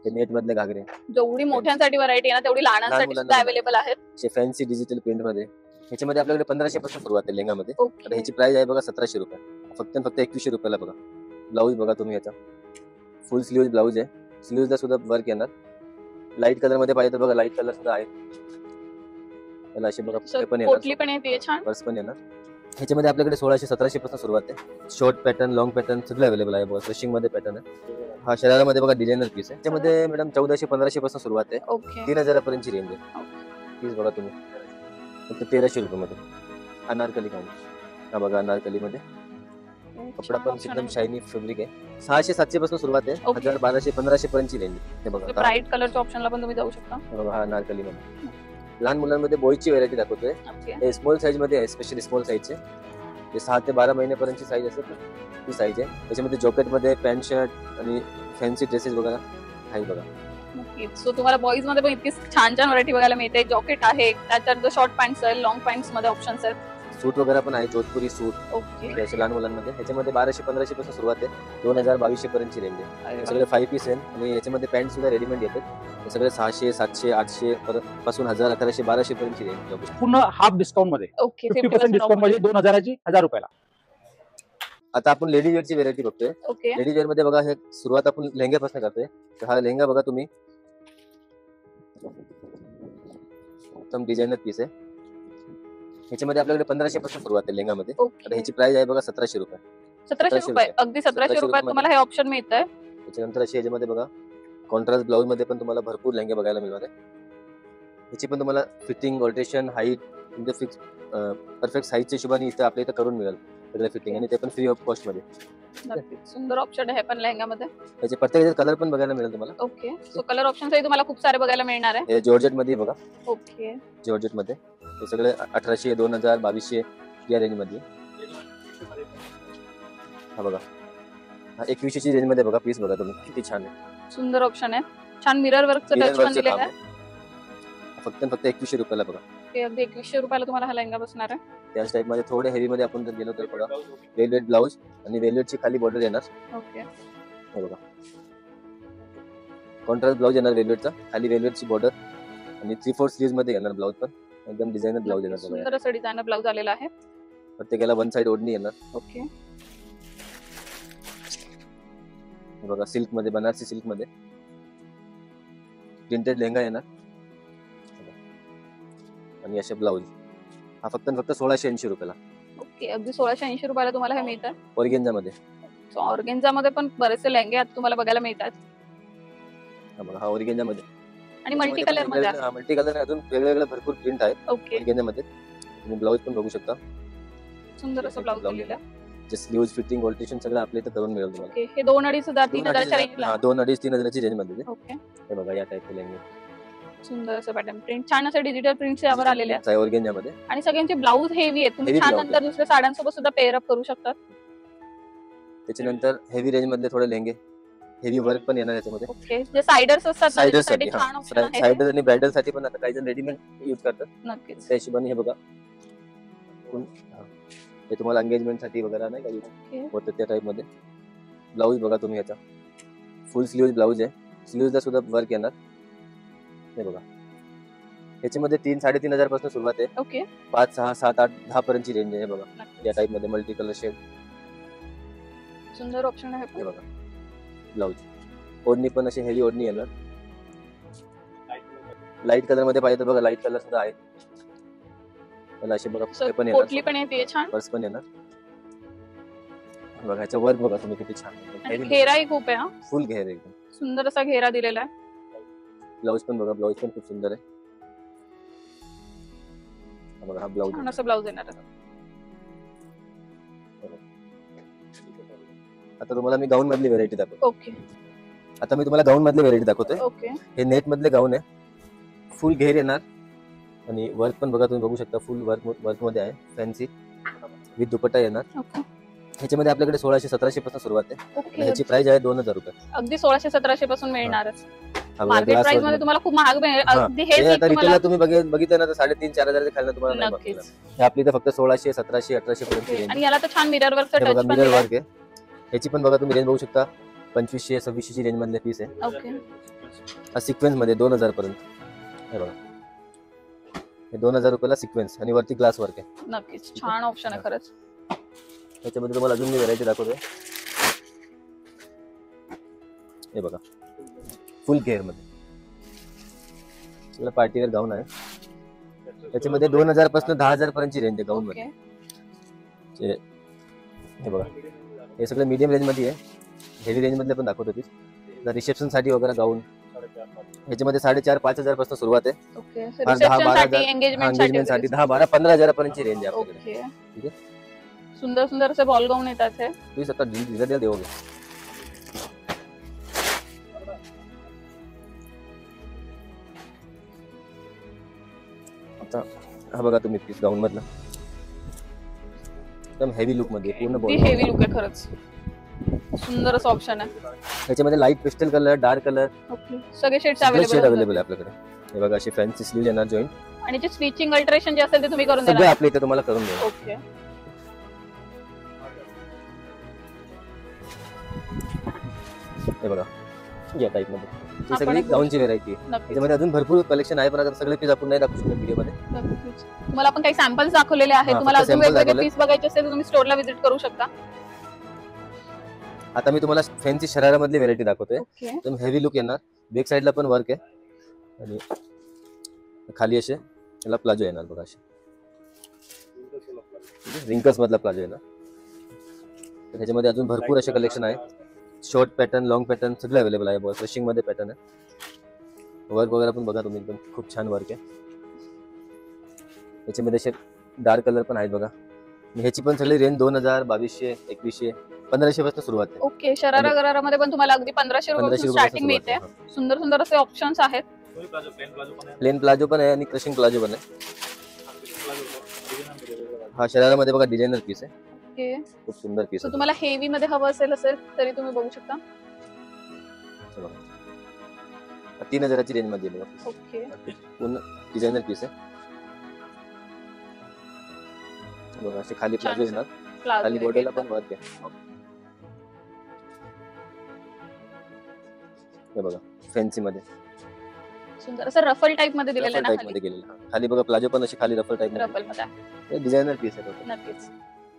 हे नेट मधले घागरे जेवढी मोठ्यांसाठी व्हरायटी आहे ना तेवढी लहानांसाठी सुद्धा अवेलेबल आहेत. फॅन्सी डिजिटल प्रिंट मध्ये. ह्याच्यामध्ये आपल्याकडे 1500 पासून सुरुवात आहे लेंगामध्ये. ओके. ह्याची प्राइस आहे बघा 1700 रुपये. फक्त 2100 रुपयाला बघा. ब्लाऊज बघा तुम्ही याचा फुल स्लीव्ह ब्लाऊज आहे. स्लीव्हला सुद्धा वर्क येणार. लाईट कलर मध्ये पाहिजे तर बघा लाईट कलर सुद्धा आहे. त्याला असे बघा पण येणार. पोटली पण येते छान. पर्स पण येणार. ह्याच्यामध्ये आपल्याकडे 1600-1700 पासून सुरुवात आहे. शॉर्ट पॅटर्न, लॉंग पॅटर्न सगळे अवेलेबल आहे बघा. स्टिचिंग मध्ये पॅटर्न आहे. हा शरारामध्ये बघा डिझायनर पीस आहे. त्याच्यामध्ये मॅडम 1400-1500 पासून सुरुवात आहे. ओके. 3000 पर्यंतची रेंज आहे. पीस बघा तुम्ही फक्त 1300 रुपये मध्ये. अनारकली गाऊन हा बघा अनारकली मध्ये. कपडा पण एकदम शायनी फॅब्रिक आहे. 600-700 पासून सुरुवात आहे. 1000, 1200, 1500 पर्यंतची रेंज आहे. हे बघा ब्राईट कलरच्या ऑप्शनला पण तुम्ही जाऊ शकता. हा अनारकली मध्ये. लहान मुलांमध्ये बॉयची व्हरायटी दाखवतोय. हे स्मॉल साईज मध्ये आहे. स्पेशली स्मॉल साईजचे जे 6 ते 12 महिन्यापर्यंतची साईज असते ती साईज आहे. त्याच्यामध्ये जॉकेट मध्ये पॅन्ट शर्ट आणि फॅन्सी ड्रेसेस वगैरे आहे बघा. सो तुम्हाला बॉईज मध्ये पण इतकी छान छान व्हरायटी बघायला मिळते. जॉकेट आहे, त्याच्यात शॉर्ट पॅन्ट्स आहे, लॉंग पॅन्ट्स मध्ये ऑप्शन्स आहेत. सूट वगैरे पण आहे. जोधपुरी सूट. ओके. असे लहान मुलांमध्ये. ह्याच्यामध्ये 1200-1500 पासून सुरुवात आहे. 2000-2200 पर्यंतची रेंज आहे. सगळे 5 पीस आहे आणि याच्यामध्ये पॅन्ट सुद्धा रेडीमेड येतात. सगळे 600, 700, 800 पासून 1000, 1100, 1200 पर्यंतची रेंज. पूर्ण हाफ डिस्काउंट मध्ये. ओके. 50% डिस्काउंट मध्ये 2000ची 1000 रुपयाला. आता आपण लेडीज वेअरची व्हेरायटी बघतोय. ओके. लेडीज वेअर मध्ये बघा हे सुरुवात आपण लेहंग्यापासून करतोय. तर हा लेहंगा बघा तुम्ही एकदम डिझायनर पीस आहे. ह्याच्यामध्ये आपल्याकडे 1500 पासून सुरुवात आहे लेहंगामध्ये. ओके. ह्याची प्राइस आहे बघा 1700 रुपये. 1700 रुपये. अगदी 1700 रुपयात तुम्हाला हे ऑप्शन मिळत आहे. त्याच्यानंतर अशी ह्याच्यामध्ये बघा कॉन्ट्रास्ट ब्लाऊज मध्ये पण तुम्हाला भरपूर लेहंगे बघायला मिळणार आहे. ह्याची पण तुम्हाला फिटिंग, ऑल्ट्रेशन, हाईट तुमच्या फिक्स परफेक्ट साईजच्या हिशोबाने इथं आपल्या इथं करून मिळेल सगळं फिटिंग आणि ते पण फ्री ऑफ कॉस्ट मध्ये. सुंदर ऑप्शन आहे पण लेहंगामध्ये. त्याचे प्रत्येक कलर पण बघायला मिळेल तुम्हाला. ओके. सो कलर ऑप्शन्स तुम्हाला खूप सारे बघायला मिळणार आहे. हे जॉर्जेट मध्ये बघा. ओके. जॉर्जेट मध्ये हे सगळे 1800, 2000, 2200 या रेंज मध्ये. हा बघा हा 2100 ची रेंज मध्ये बघा. पीस बघा तुम्ही किती छान आहे. सुंदर ऑप्शन आहे. छान मिरर वर्कचं टच पण दिलेलं आहे. फक्त 2100 रुपयाला बघा. हे अगदी 2100 रुपयाला तुम्हाला हा लेहंगा बसणार आहे. त्याच टाइप मध्ये थोडे हेवी मध्ये आपण जर गेलो तर बघा वेलवेट ब्लाऊज आणि वेलवेटची खाली बॉर्डर येणार. ओके. हे बघा कॉन्ट्रास्ट ब्लाऊज येणार वेलवेटचा. खाली वेलवेटची बॉर्डर आणि 3/4 स्लीव्ह मध्ये येणार ब्लाऊज पण. एकदम डिझायनर ब्लाऊज येणार. सुंदर असं डिझायनर ब्लाऊज आलेला आहे. प्रत्येकाला वन साइड ओढणी येणार. ओके. बघा सिल्क मध्ये, बनारसी सिल्क मध्ये प्रिंटेड लेहंगा येणार आणि असे ब्लाऊज. हा फक्त 1680 रुपयाला. ओके. अगदी 1680 रुपयाला तुम्हाला हे मिळतात. ऑर्गेन्झा मध्ये. सो ऑर्गेन्झा मध्ये पण बरेचसे लेहंगे तुम्हाला बघायला मिळतात. हा बघा हा ऑर्गेन्झा मध्ये आणि मल्टी कलर मध्ये. मल्टी कलर अजून वेगवेगळे भरपूर प्रिंट आहेत ओके. ऑर्गेन्झा मध्ये. तुम्ही ब्लाऊज पण बघू शकता. सुंदर असं ब्लाऊज दिलेलं आहे. जे स्लीव्ज, फिटिंग, ऑल्ट्रेशन सगळं आपल्या इथं करून मिळेल तुम्हाला. ओके. हे 2,500-3,000च्या रेंजला. 2,500-3,000ची रेंज मध्ये. ओके. हे बघा या टाइपचे लेहंगे. सुंदर असं पॅटर्न प्रिंट, छान असं डिजिटल प्रिंट्स यावर आलेले आहेत. ऑर्गेन्झा मध्ये. आणि सगळ्यांचे ब्लाऊज हेवी आहेत. तुम्ही छान नंतर दुसऱ्या साड्यांसोबत सुद्धा पेअर अप करू शकता. त्याच्यानंतर हेवी रेंज मध्ये थोडे लेहंगे, हेवी वर्क पण येणार याच्यामध्ये. ओके. जे सायडर्स असतात सायडरसाठी छान ऑप्शन आहे. सायडर आणि ब्राइडल साठी पण आता काही जण रेडीमेड यूज करतात. नक्कीच. त्या हिशोबाने हे बघा हे तुम्हाला एंगेजमेंट साठी वगैरे नाही का होतं त्या टाइप मध्ये. ब्लाऊज बघा तुम्ही याचा फुल स्लीव्ह ब्लाऊज आहे. स्लीव्हला सुद्धा वर्क येणार. हे बघा याच्यामध्ये 3,000-3,500 पासून सुरुवात आहे. ओके. 5, 6, 7, 8, 10 पर्यंतची रेंज आहे. बघा या टाइप मध्ये मल्टी कलर शेड. सुंदर ऑप्शन आहे. हे बघा ब्लाऊज. ओढणी पण अशी हेवी ओढणी येणार. लाईट कलर मध्ये पाहिजे तर बघा लाईट कलर सुद्धा आहे. त्याला असे बघा पण येणार. पोटली पण येते छान. पर्स पण येणार. बघा ह्याचा वर्क बघा तुम्ही किती छान. घेराही खूप आहे. हा फुल घेर एकदम सुंदर असा घेरा दिलेला आहे. ब्लाऊज पण बघा. ब्लाऊज पण खूप सुंदर आहे. बघा हा ब्लाऊज. छान असा ब्लाऊज येणार आहे. आता तुम्हाला मी गाऊन मधली व्हेरायटी दाखवतो. ओके. आता मी तुम्हाला गाऊन मधली व्हेरायटी दाखवतोय. ओके. हे नेट मधले गाऊन आहे. फुल घेर येणार आणि वर्क पण बघा तुम्ही बघू शकता. फुल वर्क मध्ये आहे. फॅन्सी विथ दुपट्टा येणार. ओके. ह्याच्यामध्ये आपल्याकडे 1600-1700 पासून सुरुवात आहे. ओके. ह्याची प्राइस आहे 2000 रुपये. अगदी 1600-1700 पासून मिळणारच. मार्केट प्राइस मध्ये तुम्हाला खूप महाग मिळेल. अगदी हे आता रिटेलला तुम्ही बघितलं ना तर 3,500-4,000 च्या खाली तुम्हाला नक्कीच. हे आपली तर फक्त 1600, 1700, 1800 पर्यंत रेंज. आणि याला तर छान मिरर वर्कचा बघा टच पण मिरर दिलाय. वर्क आहे. ह्याची पण बघा तुम्ही रेंज बघू शकता. 2500-2600 ची रेंज मधले पीस आहे. ओके. हा सिक्वेन्स मध्ये 2000 पर्यंत हे बघा. हे 2000 रुपयाला सिक्वेन्स आणि वरती ग्लास वर्क आहे. नक्कीच छान ऑप्शन आहे खरंच. त्याच्यामध्ये तुम्हाला अजून मी व्हरायटी दाखवतोय. हे बघा फुल घेअर मध्ये पार्टीवेअर गाऊन आहे. त्याच्यामध्ये 2000 पासून 10,000 पर्यंतची रेंज आहे गाऊन मध्ये. ओके. हे बघा हे सगळं मीडियम रेंज मध्ये आहे. हेवी रेंज मधले पण दाखवतो पीस. रिसेप्शन साठी वगैरे गाऊन ह्याच्यामध्ये 4,500-5,000 पासून सुरुवात आहे. ओके. हा, रिसेप्शन 10-12 साठी एंगेजमेंट साठी वगैरे. 10-12-15,000 पर्यंतची रेंज आहे आपल्याकडे. ओके. ठीक आहे. सुंदर सुंदर असे बॉल गाऊन येतात हे. प्लीज आता डिझाईन देऊ. आता हा बघा तुम्ही पीस गाऊन मधला एकदम हेवी लुक मध्ये पूर्ण ती बॉडी. हेवी लुक आहे खरंच. सुंदर असं ऑप्शन आहे. त्याच्यामध्ये light pastel colour, dark colour okay. सगळे शेड्स शेड अवेलेबल अवेलेबल आहे आपल्याकडे. हे बघा अशी फॅन्सी स्लीव्ह येणार जॉईंट. आणि जे स्टिचिंग अल्टरेशन जे असेल ते तुम्ही करून सगळे देणार. आपल्या इथे तुम्हाला करून देऊ. ओके. हे बघा या टाइप मध्ये ही आपण सगळी एक गाऊनची व्हेरायटी आहे. नक्कीच. त्याच्यामध्ये अजून भरपूर कलेक्शन आहे पण आता सगळे पीस आपण नाही दाखवू शकतो व्हिडिओ मध्ये. नक्कीच. तुम्हाला आपण काही सॅम्पल्स दाखवलेले आहेत. हा, तुम्हाला फक्त अजून sample वेगवेगळे दाखवले. पीस बघायचे असेल तर तुम्ही स्टोअरला व्हिजिट करू शकता. आता मी तुम्हाला फॅन्सी शरारा मधली व्हेरायटी दाखवतोय. ओके. एकदम हेवी लुक येणार. बॅक साईडला पण वर्क आहे आणि खाली असे याला प्लाझो येणार बघा. असे रिंकल्स मधला प्लाझो येणार. तर ह्याच्यामध्ये अजून भरपूर असे कलेक्शन आहे. शॉर्ट पॅटर्न, लॉंग पॅटर्न सगळे अवेलेबल आहे. बॉस रशिंग मध्ये पॅटर्न आहे. वर्क वगैरे पण बघा तुम्ही एकदम खूप छान वर्क आहे. याच्यामध्ये असे डार्क कलर पण आहेत बघा. आणि ह्याची पण सगळी रेंज 2000, 2200, 2100, 1500 पासून सुरुवात आहे. ओके. शरारा गरारामध्ये पण तुम्हाला अगदी 1500 रुपयापासून स्टार्टिंग मिळते. सुंदर सुंदर असे ऑप्शन्स आहेत. प्लेन प्लाझो पण आहे आणि क्रशिंग प्लाझो पण आहे. हा शरारामध्ये बघा डिझायनर पीस आहे. ओके. खूप सुंदर पीस सो आहे. तुम्हाला हेवी मध्ये हवं असेल तरी तुम्ही बघू शकता. 3000 ची रेंज मध्ये बघा. ओके. पूर्ण डिझायनर पीस आहे. बघा असे खाली प्लाझो येणार. खाली बॉर्डरला पण वर्क आहे. हे बघा फॅन्सी मध्ये सुंदर असं रफल टाइप मध्ये दिलेलं रफल आहे टाइप ना मध्ये केलेलं. खाली बघा प्लाझो पण असे खाली रफल टाइप मध्ये. रफल मध्ये. हे डिझायनर पीस आहे. नक्कीच.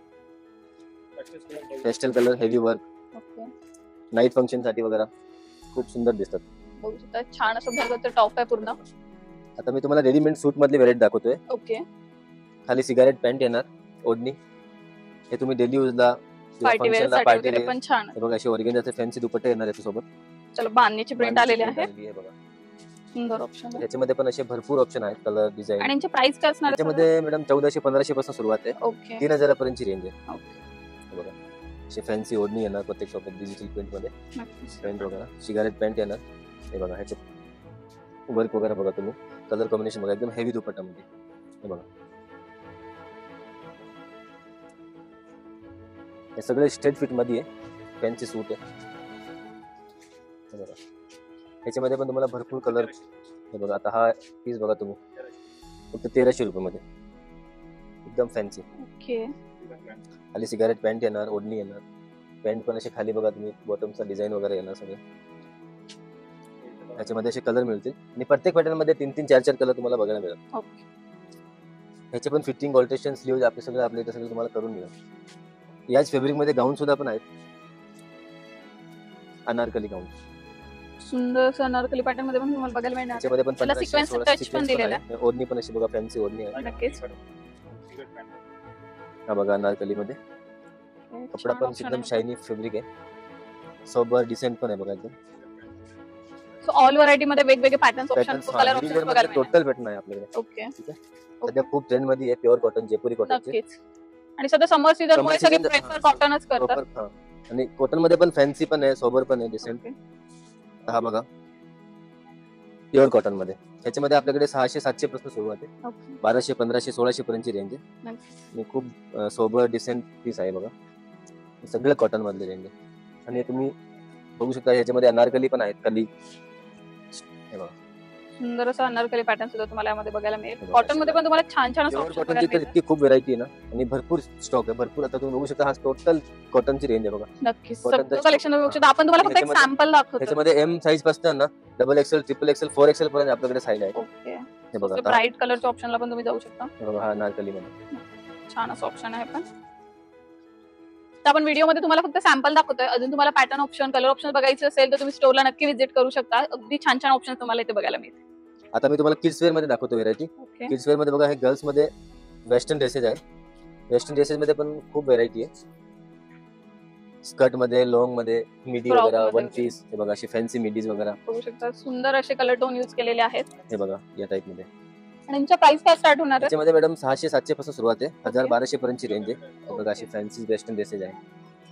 Pastel colour, heavy work, okay. Night function साठी वगैरे खूप सुंदर दिसतात. बघू शकता छान असं भरगत टॉप आहे पूर्ण. आता मी तुम्हाला रेडीमेड सूट मधली व्हेरायटी दाखवतोय. ओके. खाली सिगारेट पॅन्ट येणार, ओढणी. हे तुम्ही डेली यूजला पार्टी वेअर साठी वगैरे पण छान. हे बघा असे ऑर्गेन्झाचे फॅन्सी दुपट्टे येणार याच्यासोबत. चलो बांधणीची प्रिंट आलेली आहे. हे बघा सुंदर ऑप्शन आहे. याच्यामध्ये पण असे भरपूर ऑप्शन आहेत कलर डिझाईन. आणि यांची प्राइस काय असणार आहे? त्याच्यामध्ये मॅडम 1400-1500 पासून सुरुवात आहे. ओके. 3000 पर्यंतची रेंज आहे. ओके. हे बघा असे फॅन्सी ओढणी येणार प्रत्येक शॉपमध्ये डिजिटल प्रिंट मध्ये. नक्कीच. पॅन्ट वगैरे सिगारेट पॅन्ट येणार. हे बघा ह्याच्यात वर्क वगैरे बघा तुम्ही. कलर कॉम्बिनेशन बघा एकदम हेवी दुपट्टामध्ये. हे बघा हे सगळे स्ट्रेट फिट मध्ये आहे. फॅन्सी सूट आहे. हे बघा ह्याच्यामध्ये पण तुम्हाला भरपूर कलर. हे बघा आता हा पीस बघा तुम्ही फक्त 1300 रुपये मध्ये एकदम फॅन्सी. ओके. खाली सिगारेट पॅन्ट येणार, ओढणी येणार. पॅन्ट पण असे खाली बघा तुम्ही बॉटमचा डिझाईन वगैरे येणार सगळे. ह्याच्यामध्ये असे कलर मिळतील आणि प्रत्येक पॅटर्न मध्ये 3-3, 4-4 कलर तुम्हाला बघायला मिळेल. ओके. ह्याचे पण फिटिंग, ऑल्ट्रेशन, स्लीव्ह आपले सगळे आपल्या इथे सगळे तुम्हाला करून मिळेल. याच फॅब्रिक मध्ये गाऊन सुद्धा पण आहेत. अनारकली गाऊन सुंदर असं अनारकली पॅटर्न मध्ये पण तुम्हाला बघायला मिळणार. त्याच्यामध्ये पण त्याला 1500, sequence 1600 touch पण दिलेलं आहे. ओढणी पण अशी बघा फॅन्सी ओढणी आहे. नक्कीच. हा बघा अनारकली मध्ये कपडा पण एकदम शायनी फॅब्रिक आहे. सोबर डिसेंट पण आहे बघा एकदम. सो ऑल व्हरायटी मध्ये वेगवेगळे पॅटर्न्स ऑप्शन, कलर ऑप्शन बघायला मिळणार. टोटल पॅटर्न आहे आपल्याकडे. ओके. ठीक आहे. सध्या खूप ट्रेंड मध्ये आहे प्युअर कॉटन, जयपुरी कॉटन. नक्कीच. आणि सध्या समर सीझन मुळे सगळे प्रेफर कॉटनच करतात. आणि कॉटन मध्ये पण फॅन्सी पण आहे, सोबर पण आहे, डिसेंट. हा बघा प्युअर कॉटन मध्ये. ह्याच्यामध्ये आपल्याकडे 600-700 पासून सुरुवात आहे. 1200, 1500, 1600 पर्यंतची रेंज आहे. आणि खूप सोबर डिसेंट पीस आहे बघा. सगळं कॉटन मधले रेंज आहे. आणि तुम्ही बघू शकता ह्याच्यामध्ये अनारकली पण आहेत. कली हे बघा सुंदर असं अनारकली पॅटर्न सुद्धा तुम्हाला यामध्ये बघायला मिळेल. बघा, कॉटन मध्ये पण तुम्हाला छान छान असं प्युअर option कॉटनची बघायला तर मिळतात. इतकी खूप व्हरायटी आहे ना आणि भरपूर स्टॉक आहे भरपूर. आता तुम्ही बघू शकता हा टोटल कॉटनची रेंज आहे बघा. नक्कीच cotton सगळं चं कलेक्शन बघू शकता आपण. तुम्हाला फक्त एक ह्याच्यामध्ये- सॅम्पल दाखवतो. त्याच्यामध्ये एम साईज पासून ना XXL, XXL, 4XL पर्यंत आपल्याकडे साईज आहे. ओके. हे बघा आता ब्राईट कलरच्या ऑप्शनला पण तुम्ही जाऊ शकता. हे बघा हा अनारकली मध्ये छान असं ऑप्शन आहे पण. तर आपण व्हिडिओमध्ये तुम्हाला फक्त सॅम्पल दाखवतोय. अजून तुम्हाला पॅटर्न ऑप्शन, कलर ऑप्शन बघायचे असेल तर तुम्ही स्टोरला नक्की व्हिजिट करू शकता. अगदी छान छान ऑप्शन तुम्हाला इथे बघायला मिळतील. आता मी तुम्हाला किड्स वेअर मध्ये दाखवतो व्हेरायटी. ओके. किड्स वेअर मध्ये बघा हे गर्ल्स मध्ये वेस्टर्न ड्रेसेस आहे. वेस्टर्न ड्रेसेस मध्ये पण खूप व्हेरायटी आहे. स्कर्ट मध्ये, लॉंग मध्ये, मिडी Frock वगैरे, मध्ये वन पीस, हे बघा अशी फॅन्सी मिडीज वगैरे. बघू शकता सुंदर असे कलर टोन यूज केलेले आहेत. हे बघा या टाइप मध्ये. आणि यांच्या प्राइस काय स्टार्ट होणार आहे? त्याच्यामध्ये मॅडम 600-700 पासून सुरुवात आहे. 1000-1200 पर्यंतची रेंज आहे. हे बघा अशी फॅन्सी वेस्टर्न ड्रेसेस आहे.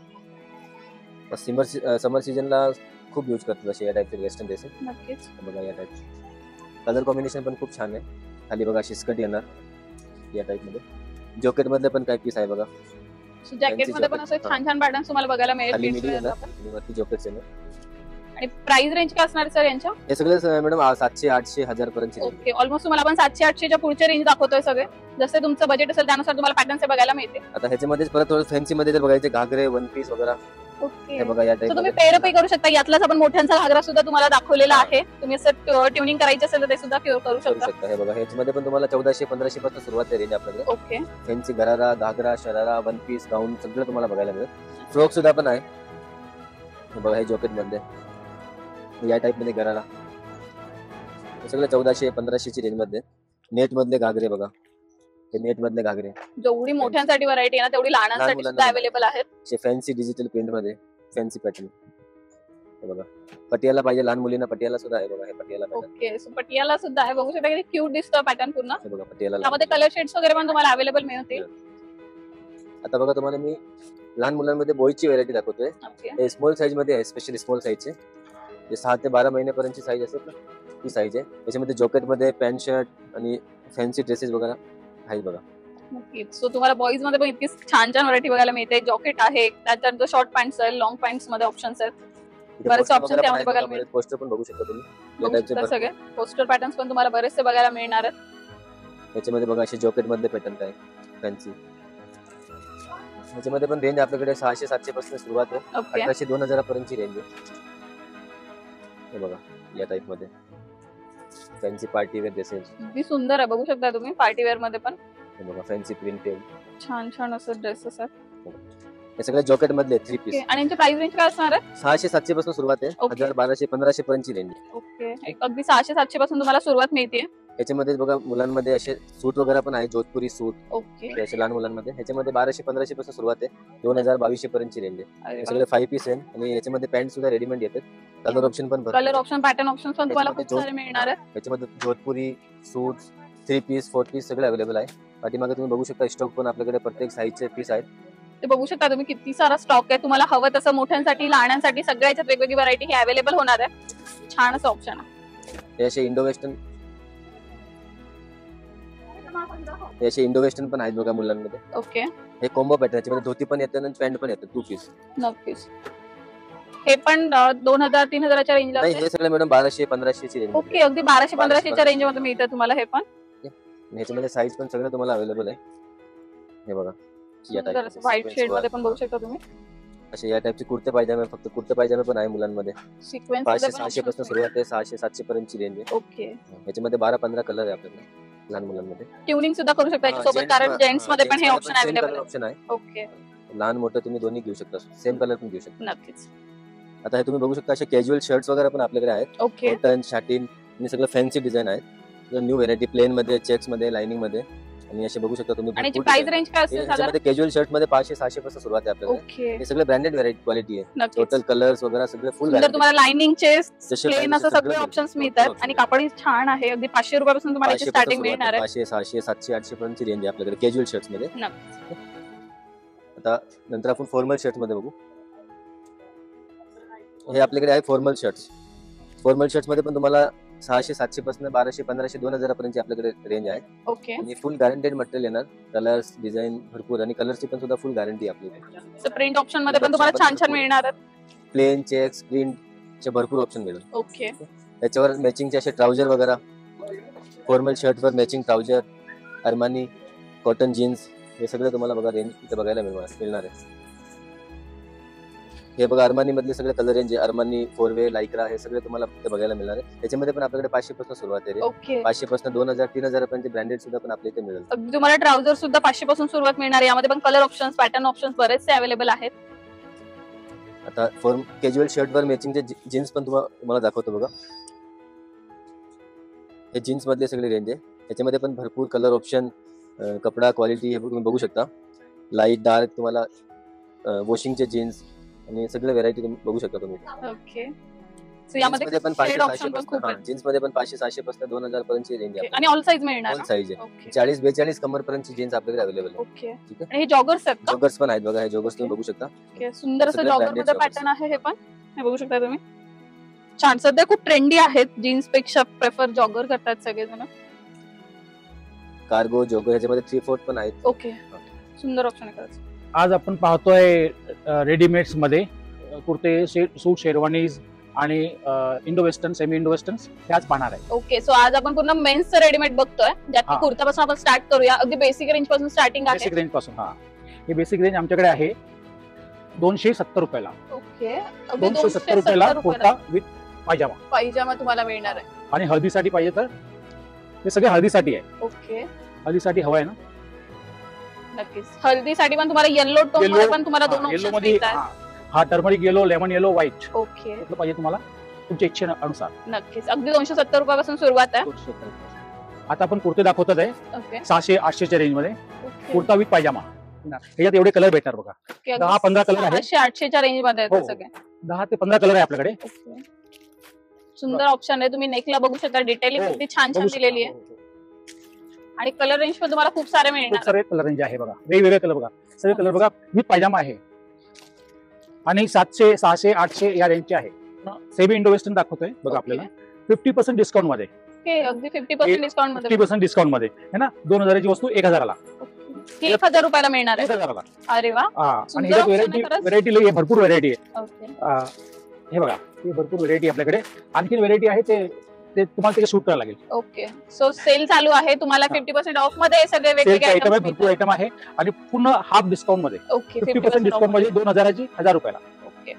समर सीजनला खूप यूज करतात असे या टाइपचे वेस्टर्न ड्रेसेस. नक्कीच. बघा या टाइप कलर कॉम्बिनेशन पण खूप छान आहे. खाली बघा अशी स्कर्ट येणार या टाइप मध्ये. जॉकेट मधले पण काही पीस आहे बघा. जॅकेट मध्ये पण jacket. असे छान छान पॅटर्न तुम्हाला बघायला खाली मिळेल. मिडी येणार आणि वरती जॉकेट्स येणार. आणि प्राइस रेंज काय असणार सर यांच्या? हे सगळे मॅडम 700-800 1000 पर्यंतची रेंज. ओके. ऑलमोस्ट तुम्हाला आपण 700-800 च्या पुढचे रेंज दाखवतोय सगळे. जसे तुमचं बजेट असेल त्यानुसार तुम्हाला पॅटर्न्स बघायला मिळते. आता ह्याच्यामध्ये परत थोडं फॅन्सी मध्ये जर बघायचे घागरे, वन पीस वगैरे ओके. हे बघा या तर टाइप तुम्ही मध्ये. पेरपही करू शकता. यातलाच आपण मोठ्यांचा घागरा सुद्धा तुम्हाला दाखवलेला आहे. तुम्ही असं ट्युनिंग करायचं असेल तर ते सुद्धा करू करू शकता. शकता. हे बघा ह्याच्यामध्ये पण तुम्हाला 1400-1500 पासून सुरुवात आहे रेंज आपल्याकडे. Okay. Fancy gharara, ghagra, sharara, one piece, gown सगळं तुम्हाला बघायला मिळेल. फ्रॉक सुद्धा पण आहे. हे बघा हे जॉकेट मध्ये या टाइप मध्ये गरारा. हे सगळं 1400-1500 ची रेंज मध्ये. नेट मधले घागरे बघा. हे नेट मधले घागरे जेवढी मोठ्यांसाठी व्हरायटी आहे ना तेवढी लहानांसाठी मुलांना सुद्धा पण. अवेलेबल आहेत. असे फॅन्सी डिजिटल प्रिंट मध्ये फॅन्सी पॅटर्न. हे बघा पटियाला पाहिजे लहान मुलींना पटियाला सुद्धा आहे. बघा हे Patiala pattern. Okay. So Patiala सुद्धा आहे. बघू शकता किती क्यूट दिसतं पॅटर्न पूर्ण. हे बघा पटियाला. त्यामध्ये कलर शेड्स वगैरे पण तुम्हाला अवेलेबल मिळतील. आता बघा तुम्हाला मी लहान मुलांमध्ये बॉयची व्हेरायटी दाखवतोय. ओके. हे स्मॉल साईज मध्ये आहे. स्पेशली स्मॉल साईजचे जे 6 ते 12 महिन्यापर्यंतची साईज असेल ना ती साईज आहे. त्याच्यामध्ये जॉकेट मध्ये पॅन्ट शर्ट आणि फॅन्सी ड्रेसेस वगैरे आहेत बघा. नक्कीच. सो तुम्हाला बॉईज मध्ये पण इतकी छान छान व्हरायटी बघायला मिळते. जॉकेट आहे, त्याच्यानंतर शॉर्ट पॅन्ट्स आहे, लॉंग पॅन्ट्स मध्ये ऑप्शन्स आहेत. बरेचसे options त्यामध्ये बघायला मिळेल. पोस्टर पण बघू शकता तुम्ही. या बघू टाइपचे शकता सगळे पोस्टर पॅटर्न्स पण तुम्हाला बरेचसे बघायला मिळणार आहेत. याच्यामध्ये बघा असे जॉकेट मधले पॅटर्न आहे फॅन्सी. याच्यामध्ये पण रेंज आपल्याकडे 600-700 पासून सुरुवात आहे. ओके. 1800-2000 पर्यंतची रेंज आहे. हे बघा या टाइप मध्ये फॅन्सी पार्टी वेअर ड्रेसेस. किती सुंदर आहे. बघू शकता तुम्ही पार्टी वेअर मध्ये पण हे बघा फॅन्सी प्रिंटेड छान छान असं ड्रेसेस आहेत. हे सगळे जॉकेट मधले 3 ओके. पीस. आणि यांची प्राइस रेंज काय असणार आहे? 600-700 पासून सुरुवात आहे. Okay. 1000-1200-1500 पर्यंतची रेंज आहे. ओके. अगदी 600-700 पासून तुम्हाला सुरुवात मिळते. याच्यामध्ये बघा मुलांमध्ये असे सूट वगैरे पण आहे. Jodhpuri suit okay. हे असे लहान मुलांमध्ये. ह्याच्यामध्ये 1200-1500 पासून सुरुवात आहे. 2000-2200 पर्यंतची रेंज आहे. अरे हे वा. सगळे 5 पीस आहे आणि याच्यामध्ये पॅन्ट सुद्धा रेडीमेड येतात. कलर ऑप्शन पण भरपूर कलर आहे. ऑप्शन, पॅटर्न ऑप्शन पण तुम्हाला खूप त्याच्यामध्ये सारे मिळणार आहेत. याच्यामध्ये जोधपुरी सूट 3 पीस 4 पीस सगळे अवेलेबल आहे. पाठीमागे तुम्ही बघू शकता स्टॉक पण आपल्याकडे प्रत्येक साईजचे पीस आहेत. ते बघू शकता तुम्ही किती सारा स्टॉक आहे. तुम्हाला हवं तसं मोठ्यांसाठी, लहानांसाठी सगळ्या याच्यात वेगवेगळी व्हरायटी ही अवेलेबल होणार आहे. छान असं ऑप्शन आहे. हे असे इंडो वेस्टर्न पण आहेत बघा मुलांमध्ये. ओके. हे कॉम्बो पॅटर्न याच्यामध्ये धोती पण येतात आणि पॅन्ट पण येतात 2 पीस. नक्कीच. हे पण 2000-3000 च्या रेंजला नाही असेल. हे सगळे मॅडम 1200-1500 ची रेंज. ओके. अगदी 1200-1500 च्या रेंज मध्ये मिळतं तुम्हाला हे पण. ह्याच्यामध्ये साईज पण सगळं तुम्हाला अवेलेबल आहे. हे बघा या सुंदर टाइप असं व्हाईट शेड मध्ये पण बघू शकता तुम्ही. असे या टाइपचे कुर्ते पायजामे फक्त कुर्ते पायजामे पण आहे मुलांमध्ये. सिक्वेन्स मध्ये 500-600 पासून सुरुवात आहे. 600-700 पर्यंतची रेंज आहे. ओके. याच्यामध्ये 12-15 कलर आहे आपल्याकडे लहान मुलांमध्ये. ट्युनिंग सुद्धा करू शकता याच्यासोबत, कारण जेंट्स मध्ये पण हे ऑप्शन अवेलेबल आहे. ऑप्शन आहे. ओके. लहान मोठं तुम्ही दोन्ही घेऊ शकता. सेम कलर पण घेऊ शकता. नक्कीच. आता हे तुम्ही बघू शकता असे कॅज्युअल शर्ट्स वगैरे पण आपल्याकडे आहेत. ओके. कॉटन, शाटिन आणि सगळं फॅन्सी डिझाईन आहेत. न्यू व्हेरायटी प्लेन मध्ये, चेक्स मध्ये, लाइनिंग मध्ये आणि असे बघू शकता तुम्ही. आणि प्राइस रेंज काय असेल साधारण? याच्यामध्ये कॅज्युअल शर्ट मध्ये 500-600 पासून सुरुवात आहे आपल्याकडे. ओके. हे सगळे ब्रँडेड व्हेरायटी क्वालिटी आहे. नक्कीच. टोटल कलर्स वगैरे सगळे फुल सुंदर तुम्हाला लाइनिंगचे, जसे प्लेन असं सगळे ऑप्शन्स मिळतात आणि कापडही छान आहे. अगदी 500 रुपयापासून तुम्हाला याची स्टार्टिंग मिळणार आहे. 500-600-700-800 पर्यंतची रेंज आहे आपल्याकडे कॅज्युअल शर्ट्स मध्ये. नक्कीच. आता नंतर आपण फॉर्मल शर्ट मध्ये बघू. हे आपल्याकडे आहे फॉर्मल शर्ट्स. फॉर्मल शर्ट्स मध्ये पण तुम्हाला 600-700 पासून 1200-1500-2000 पर्यंतची आपल्याकडे रेंज आहे. ओके. आणि फुल गॅरंटेड मटेरियल येणार. कलर्स, डिझाईन भरपूर आणि कलर्सची पण सुद्धा फुल गॅरंटी आपल्याकडे. सो प्रिंट ऑप्शन मध्ये पण तुम्हाला छान छान मिळणार आहेत. प्लेन, चेक्स, प्रिंटचे भरपूर ऑप्शन मिळेल. ओके. त्याच्यावर मॅचिंगचे असे ट्राउजर वगैरे फॉर्मल शर्टवर matching trouser, Armani cotton jeans, हे सगळं तुम्हाला बघा रेंज इथे बघायला मिळणार आहे. हे बघा अरमानी मधले सगळे कलर रेंज आहे. अरमानी, फोरवे, लायक्रा हे सगळे तुम्हाला इथे बघायला मिळणार आहे. त्याच्यामध्ये पण आपल्याकडे 500 पासून सुरुवात आहे. ओके 500 पासून 2000 3000 पर्यंत ब्रँडेड सुद्धा पण आपल्या इथे मिळेल. अगदी तुम्हाला ट्राउझर सुद्धा 500 पासून सुरुवात मिळणार आहे. यामध्ये पण कलर ऑप्शन्स, पॅटर्न ऑप्शन्स बरेचसे अवेलेबल आहेत. आता फॉर्म कॅज्युअल शर्टवर मॅचिंगचे जीन्स पण तुम्हाला दाखवतो बघा. हे जीन्स मधले सगळे रेंज आहे. त्याच्यामध्ये पण भरपूर कलर ऑप्शन, कपडा क्वालिटी हे तुम्ही बघू शकता. लाईट डार्क तुम्हाला वॉशिंगचे जीन्स आणि सगळे व्हरायटी तुम्ही बघू शकता तुम्ही. ओके सो यामध्ये पण शेड ऑप्शन पण खूप आहेत. जीन्स मध्ये पण 500 600 पासून 2000 पर्यंतची रेंज आहे. आणि ऑल साइज मिळणार ऑल साइज आहे. ओके 40 42 कमर पर्यंतची जीन्स आपल्याकडे अवेलेबल आहे. ओके ठीक आहे. आणि हे जॉगर्स आहेत का? जॉगर्स पण आहेत बघा. हे जॉगर्स तुम्ही बघू शकता. ओके सुंदर असं सगळे जॉगर branded मध्ये joggers. पॅटर्न आहे. हे पण हे बघू शकता तुम्ही. छान सध्या खूप ट्रेंडी आहेत. जीन्स पेक्षा प्रेफर जॉगर करतात सगळेजण. कार्गो जॉगर ह्याच्यामध्ये 3/4 पण आहेत. ओके सुंदर ऑप्शन आहे खरंच. आज आपण पाहतोय रेडीमेड्स मध्ये कुर्ते, सूट, शेरवानीज आणि Indo western, semi Indo western ह्याच पाहणार आहे. ओके सो आज आपण पूर्ण मेन्स रेडीमेड बघतोय, ज्यात हा. कुर्तापासून आपण स्टार्ट करूया. अगदी बेसिक रेंज पासून स्टार्टिंग आहे. बेसिक रेंज पासून. हा हे बेसिक रेंज आमच्याकडे आहे 270 रुपयाला. ओके अगदी 270 रुपयाला कुर्ता विथ पायजामा. पायजामा तुम्हाला मिळणार आहे. आणि हळदीसाठी पाहिजे तर हे सगळे हळदीसाठी आहे. ओके हळदीसाठी हवं आहे ना. नक्कीच हल्दीसाठी पण तुम्हाला येलो टोन Yellow, मध्ये पण तुम्हाला दोन येलो ऑप्शन मध्ये मिळतात. हा turmeric yellow, lemon yellow, white okay कुठलं पाहिजे तुम्हाला तुमच्या इच्छेनुसार. नक्कीच अगदी 270 रुपयापासून सुरुवात आहे. आता आपण कुर्ते दाखवतात आहे ओके 600-800च्या रेंज मध्ये. Okay kurta with pyjama. ह्याच्यात एवढे कलर भेटणार बघा. 10-15 कलर आहेत. 700-800च्या रेंज मध्ये आहेत हो. हे सगळे. 10 ते 15 कलर आहे आपल्याकडे. ओके सुंदर ऑप्शन आहे. तुम्ही नेकला बघू शकता. डिटेलिंग हो. अगदी छान छान बघू शकता. दिलेली आहे. हो, हो. आणि कलर रेंज पण तुम्हाला खूप सारे खूप मिळणार. सारे कलर रेंज आहे बघा. वेगवेगळे कलर बघा. सगळे कलर बघा विथ पायजामा आहे. आणि 700, 600, 800 या रेंजचे आहे. सेमी इंडो वेस्टर्न दाखवतोय बघा आपल्याला 50% डिस्काउंट मध्ये. ओके अगदी 50% डिस्काउंट मध्ये 50% डिस्काउंट मध्ये है ना. 2000ची वस्तू 1000ला. ही 1000 रुपयाला मिळणार आहे. 1000ला. अरे वा आणि सुंदर ह्याच्यात option आहे खरंच. व्हेरायटी लई आहे, भरपूर व्हेरायटी आहे. ओके हे बघा हे भरपूर व्हेरायटी आपल्याकडे. आणखी व्हेरायटी आहे ते तुम्हाला त्याचे शूट करायला लागेल. ओके सो सेल चालू आहे. तुम्हाला 50% ऑफ मध्ये हे सगळे वेगवेगळे सेलचे आयटम आहे, आयटम भरपूर आयटम आहे. आणि पूर्ण हाफ डिस्काउंट मध्ये. ओके 50% डिस्काउंट मध्ये 2000ची 1000 रुपयाला. ओके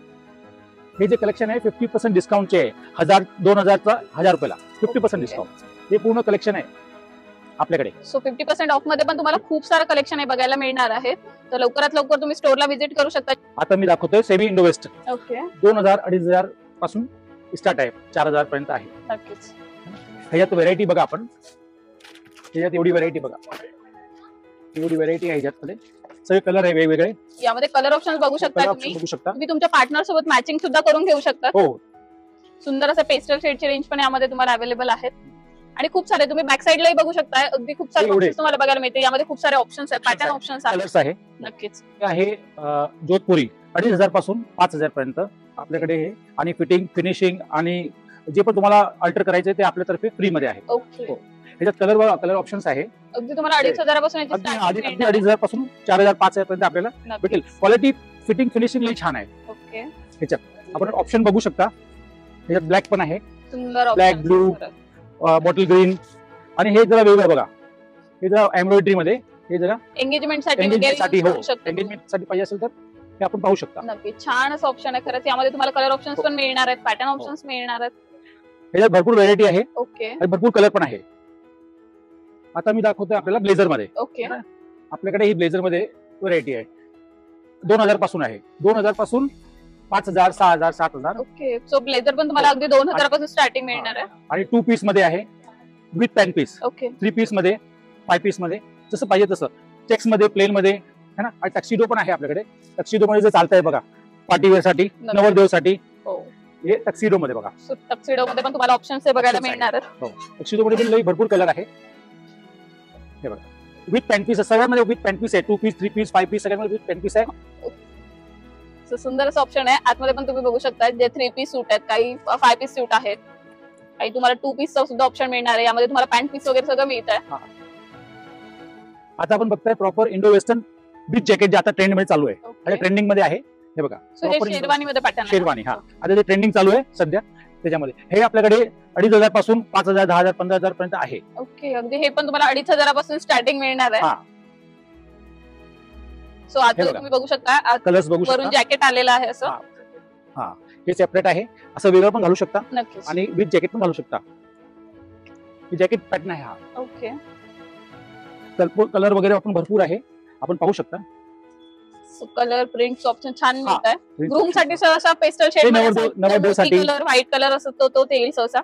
हे जे कलेक्शन आहे 50% डिस्काउंटचे आहे. 2000चा 1000 रुपयाला 50% डिस्काउंट. हे पूर्ण कलेक्शन आहे आपल्याकडे. सो 50% ऑफ मध्ये पण तुम्हाला खूप सारं कलेक्शन आहे बघायला मिळणार आहे. तर लवकरात लवकर तुम्ही स्टोअरला व्हिजिट करू शकता. आता मी दाखवतोय सेमी इंडो वेस्टर्न. ओके 2000-2500 पासून स्टार्ट आहे. 4000 पर्यंत आहे. नक्कीच ह्याच्यात व्हेरायटी बघा आपण. ह्याच्यात एवढी व्हेरायटी बघा. एवढी व्हेरायटी आहे ह्याच्यात. सगळे कलर आहे वेगवेगळे. यामध्ये कलर ऑप्शन बघू शकता. कलर तुम्ही बघू शकता. तुम्ही तुमच्या पार्टनर सोबत मॅचिंग सुद्धा करून घेऊ शकता. हो सुंदर असं पेस्टल शेडची रेंज पण यामध्ये तुम्हाला अवेलेबल आहेत. आणि खूप सारे तुम्ही बॅक साईडलाही बघू शकता. अगदी खूप सारे एवढे. ऑप्शन्स तुम्हाला बघायला मिळते. यामध्ये खूप सारे ऑप्शन्स आहेत, पॅटर्न ऑप्शन्स आहेत. कलर्स आहे. नक्कीच हे आहे जोधपुरी 2500 पासून 5000 पर्यंत आपल्याकडे हे. आणि फिटिंग, फिनिशिंग आणि जे पण तुम्हाला अल्टर करायचे ते आपल्यातर्फे फ्री मध्ये आहे. ओके हो. ह्याच्यात कलर बघा, कलर ऑप्शन्स आहे. अगदी तुम्हाला 2500 पासून याची अगदी starting मिळणार आहे. 2500 पासून 4000 5000 पर्यंत आपल्याला नक्कीच. भेटेल. क्वालिटी, फिटिंग, फिनिशिंग लई छान आहे. ओके आपण ऑप्शन बघू शकता. ह्याच्यात ब्लॅक पण आहे, सुंदर Black, options blue. खरंच. Bottle green. आणि हे जरा वेगळं बघा. हे जरा एम्ब्रॉयडरी मध्ये. हे जरा एंगेजमेंट साठी एंगेजमेंट साठी वगैरे हो. use करू शकता. एंगेजमेंट साठी पाहिजे असेल तर हे आपण पाहू शकता. नक्की छान असं ऑप्शन आहे खरंच. यामध्ये तुम्हाला कलर ऑप्शन्स पण मिळणार आहेत, पॅटर्न ऑप्शन्स मिळणार आहेत. ह्याच्यात भरपूर व्हेरायटी आहे ओके आणि भरपूर कलर पण आहे. आता मी दाखवतोय आपल्याला ब्लेझर मध्ये. ओके आपल्याकडे ही ब्लेझर मध्ये व्हेरायटी आहे. 2000 पासून आहे. 2000 पासून 5000, 6000, 7000. ओके सो ब्लेझर पण तुम्हाला अगदी 2000 पासून स्टार्टिंग मिळणार आहे. आणि 2 पीस मध्ये आहे, with pant piece. Okay 3 piece मध्ये, 5 पीस मध्ये, जसं पाहिजे तसं. चेक्स मध्ये, प्लेन मध्ये है ना. आणि टक्सिडो पण आहे आपल्याकडे. टक्सिडो मध्ये जे चालतंय बघा, पार्टीवेअर साठी, नवरदेव साठी. हो हे टक्सिडो मध्ये बघा. टक्सिडो मध्ये पण तुम्हाला ऑप्शन्स बघायला Options मिळणार आहेत. हो. टक्सिडो मध्ये पण लई भरपूर कलर आहे. हे बघा विथ पॅन्ट पीस. सगळ्यांमध्ये विथ पॅन्ट पीस आहे. 2 पीस, 3 पीस, 5 पीस सगळ्यांमध्ये विथ पॅन्ट पीस आहे. So, सुंदर असं ऑप्शन आहे. आतमध्ये पण तुम्ही बघू शकता जे 3 पीस सूट आहेत, काही 5 पीस सूट आहेत, काही तुम्हाला 2 पीसचा सुद्धा ऑप्शन मिळणार आहे. यामध्ये तुम्हाला पॅन्ट पीस वगैरे सगळं मिळत आहे. आता आपण बघताय proper Indo western beach jacket जे आता ट्रेंड मध्ये चालू आहे आणि ट्रेंडिंग मध्ये आहे. हे बघा सो हे शेरवानी मध्ये पॅटर्न शेरवानी. हा आता जे ट्रेंडिंग चालू आहे सध्या त्याच्यामध्ये हे आपल्याकडे 2,500 पासून 5,000, 10,000, 15,000 पर्यंत आहे. ओके, अगदी हे पण तुम्हाला 2,500 पासून स्टार्टिंग मिळणार आहे. हा. सो आता बघा. तुम्ही बघू शकता कलर्स बघू वरून शकता. जॅकेट आलेलं आहे असं. हा, हे सेपरेट आहे, असं वेगळं पण घालू शकता नक्कीच. आणि विथ जॅकेट पण घालू शकता. ही जॅकेट पॅटर्न आहे हा. ओके, कलर वगैरे आपण भरपूर आहे, आपण पाहू शकता. सो कलर प्रिंट ऑप्शन छान हा. मिळत आहे. ग्रूम साठी सहसा पेस्टल ते शेड नवरदेवासाठी. कलर व्हाईट कलर असतो तो येईल सहसा.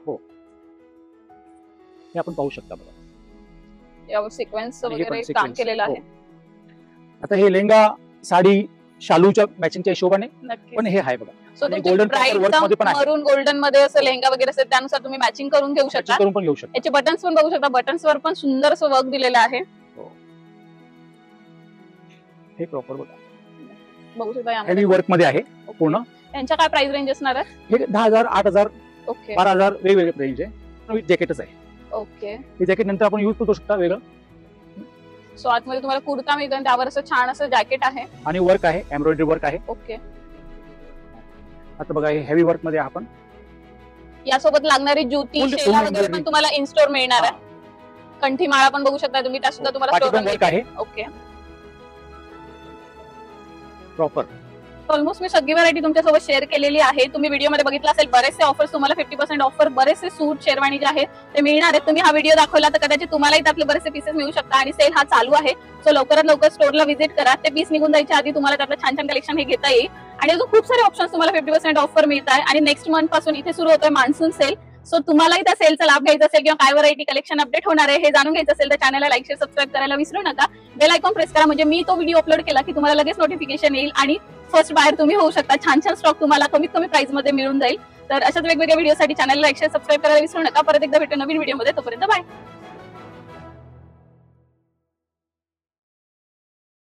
हे आपण पाहू शकता बघा. यावर सिक्वेन्स आणि हे पण वगैरे काम sequence. केलेलं आहे. आता हे लेहंगा साडी शालूच्या मॅचिंगच्या हिशोबाने नक्की. पण हे आहे बघा. सो आणि तुमची golden प्राइस copper work मध्ये पण आहे. मरून गोल्डन मध्ये असं लेहंगा वगैरे असेल त्यानुसार तुम्ही मॅचिंग करून घेऊ शकता. करून पण घेऊ शकता. याचे बटन्स पण बघू शकता. बटन्स वर पण सुंदर असं वर्क दिलेलं आहे. हे प्रॉपर बघा, बघू शकता हेवी यामध्ये. वर्क मध्ये आहे पूर्ण. त्यांच्या काय प्राइस रेंज असणार आहे? हे 10,000, 8,000, ओके 12,000 वेगवेगळे रेंज आहे. विथ जॅकेटच आहे. ओके. हे जॅकेट नंतर आपण युज करू शकता वेगळं. सो आतमध्ये तुम्हाला कुर्ता मिळतो आणि त्यावर असं छान असं जॅकेट आहे. आणि वर्क आहे, एम्ब्रॉयडरी वर्क आहे. ओके. आता बघा हे हेवी वर्क मध्ये आपण यासोबत लागणारी ज्योती Full शेला वगैरे embroidery. पण तुम्हाला इन स्टोर मिळणार आहे. कंठी माळा पण बघू शकता तुम्ही, त्या सुद्धा तुम्हाला पाठी पण स्टोर वर्क आहे ओके. प्रॉपर. ऑलमोस्ट मी सगळी व्हरायटी तुमच्यासोबत शेअर केलेली आहे. तुम्ही व्हिडिओमध्ये बघितलं असेल बरेचसे ऑफर्स तुम्हाला 50% ऑफर, बरेचसे सूट शेरवाणी जे आहेत ते मिळणार आहेत. तुम्ही हा व्हिडिओ दाखवला तर कदाचित तुम्हालाही त्यातले बरेचसे पीसेस मिळू शकतात आणि सेल हा चालू आहे. सो लवकरात लवकर स्टोअरला व्हिजिट करा. ते पीस निघून जायच्या आधी तुम्हाला त्यातलं छान छान कलेक्शन हे घेता येईल. आणि अजून खूप सारे ऑप्शन्स तुम्हाला 50% ऑफर मिळत आहे. आणि नेक्स्ट मंथ पासून इथे सुरू होतोय मान्सून सेल. सो तुम्हालाही त्या सेलचा लाभ घ्यायचा असेल किंवा काय व्हरायटी कलेक्शन अपडेट होणार आहे हे जाणून घ्यायचं असेल तर चॅनलला लाईक शेअर सबस्क्राईब करायला विसरू नका. बेल आयकॉन प्रेस करा म्हणजे मी तो व्हिडिओ अपलोड केला की तुम्हाला लगेच नोटिफिकेशन येईल आणि फर्स्ट बायर तुम्ही होऊ शकता. छान छान स्टॉक तुम्हाला कमीत कमी प्राइस मध्ये मिळून जाईल. तर अशाच वेगवेगळ्या व्हिडिओसाठी चॅनलला लाईक शेअर सबस्क्राईब करायला विसरू नका. परत एकदा भेटू नवीन व्हिडिओमध्ये. तोपर्यंत बाय.